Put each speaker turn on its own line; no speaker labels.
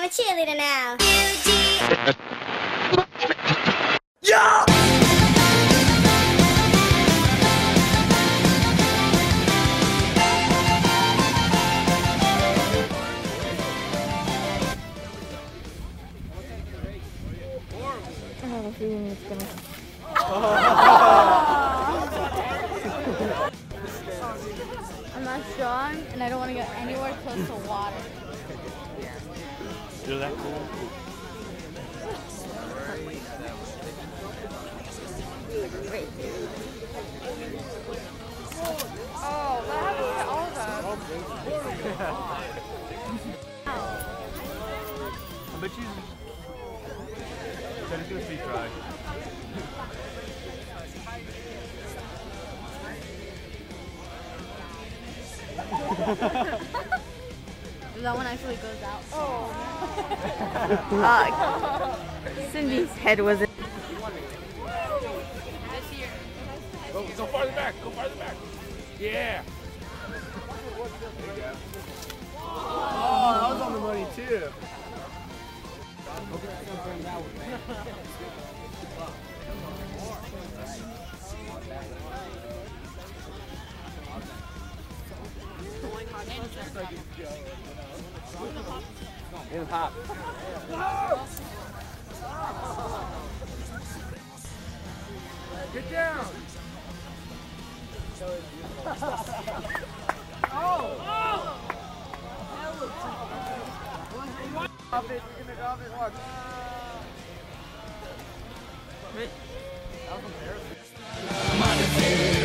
a cheerleader now.
Yeah!
I have a feeling it's gonna. I'm not strong, and I don't want to get anywhere close to water.
You're that cool?
Wait. Oh, that happened to all of us.
I bet you. Better do a speed try.
That one actually goes out. Oh.
Cindy's head was in.
Go farther back. Go farther back. Yeah. Oh, that was on the money too. In the pop. Get down. Off it, off it, watch. That was embarrassing.